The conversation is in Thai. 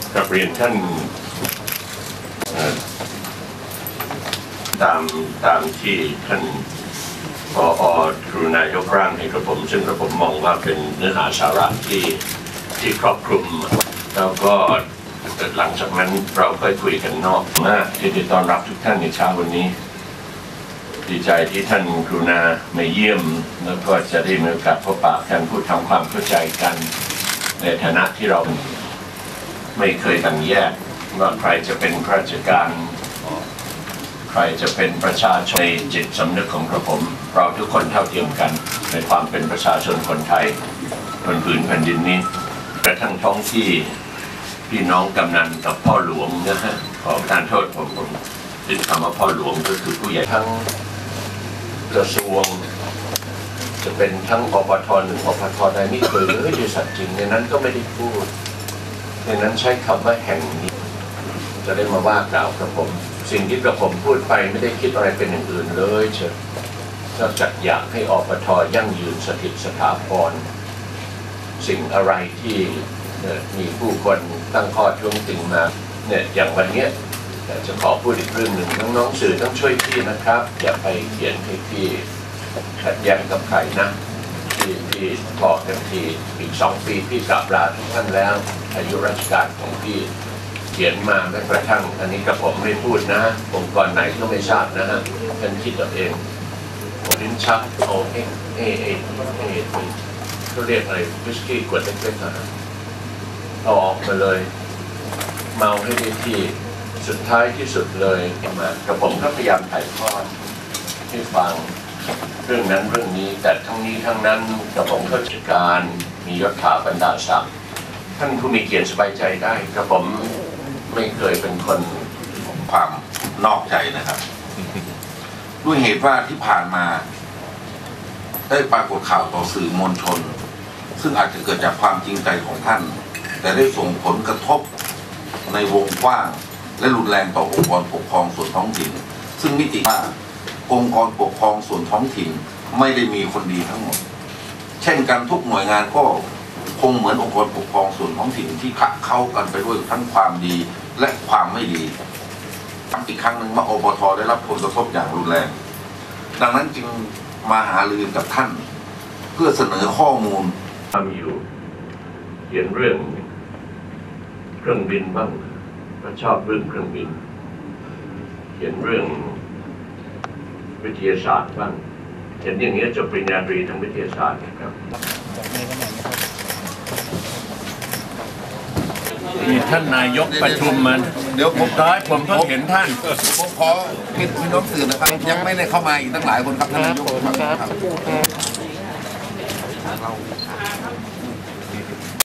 กับเรียนท่านตามที่ท่านผอ.กรุณายกร่างให้กระผมซึ่งกระผมมองว่าเป็นเนื้อหาสาระที่ครอบคลุมแล้วก็หลังจากนั้นเราค่อยคุยกันนอกมากที่จะต้อนรับทุกท่านในเช้าวันนี้ดีใจที่ท่านกรุณามาเยี่ยมแล้วก็จะได้มีโอกาสพบปะกันพูดทำความเข้าใจกันในฐานะที่เราไม่เคยแบ่งแยกว่าใครจะเป็นข้าราชการใครจะเป็นประชาชนในจิตสำนึกของกระผมเราทุกคนเท่าเทียมกันในความเป็นประชาชนคนไทยบนผืนแผ่นดินนี้กระทั่งท้องที่พี่น้องกำนันกับพ่อหลวงนะฮะขอประทานโทษผมติดคำว่าพ่อหลวงก็คือผู้ใหญ่ทั้งกระทรวงจะเป็นทั้งอบท.หนึ่งอบท.ใดไม่เคยเลยบริษัทจริงในนั้นก็ไม่ได้พูดในนั้นใช้คำว่าแห่งนี้จะได้มาว่ากล่าวกับผมสิ่งที่กระผมพูดไปไม่ได้คิดอะไรเป็นอย่างอื่นเลยเชิญนอกจากอยากให้อบท.ยั่งยืนสถิตสถาพรสิ่งอะไรที่มีผู้คนตั้งข้อท้วงติงมาเนี่ยอย่างวันนี้จะขอพูดอีกเรื่องหนึ่งน้องๆสื่อต้องช่วยพี่นะครับอย่าไปเขียนให้พี่ขัดแย้งกับใครนะที่บอกกันทีอีก2 ปีพี่กลับลาทุกท่านแล้วอายุราชการของพี่เขียนมาแม้กระทั่งอันนี้กับผมไม่พูดนะองค์กรไหนก็ไม่ทราบนะฮะท่านคิดเอาเองลิ้นชักเอาเขาเรียกอะไรวิสกี้ขวดเล็กๆนะเอาออกมาเลยเมาให้ได้ที่สุดท้ายที่สุดเลยมากระผมก็พยายามถ่ายทอดให้ฟังเรื่องนั้นเรื่องนี้แต่ทั้งนี้ทั้งนั้นกระผมเข้าใจการมียศถาบรรดาศักดิ์ท่านผู้มีเกียรติสบายใจได้กระผมไม่เคยเป็นคนความนอกใจนะครับด้วยเหตุว่าที่ผ่านมาได้ปรากฏข่าวต่อสื่อมวลชนซึ่งอาจจะเกิดจากความจริงใจของท่านแต่ได้ส่งผลกระทบในวงกว้างและรุนแรงต่อองค์กรปกครองส่วนท้องถิ่นซึ่งมิติว่าองค์กรปกครองส่วนท้องถิ่นไม่ได้มีคนดีทั้งหมดเช่นกันทุกหน่วยงานก็คงเหมือนองค์กรปกครองส่วนท้องถิ่นที่ขะเข้ากันไปด้วยทั้งความดีและความไม่ดีอีกครั้งหนึ่งว่าอบท.ได้รับผลกระทบอย่างรุนแรงดังนั้นจึงมาหารือกับท่านเพื่อเสนอข้อมูลทำอยู่เขียนเรื่องเครื่องบินบ้างก็ชอบเรื่องเครื่องบินเขียนเรื่องวิทยาศาสตร์บ้างเห็นอย่างนี้จบปริญญาตรีทางวิทยาศาสตร์นะครับมีท่านนายกประชุมมันเดี๋ยวผมร้อยผมเพิ่งเห็นท่านผมขอพี่น้องสื่อนะครับยังไม่ได้เข้ามาอีกตั้งหลายคนครับท่านนายกครับ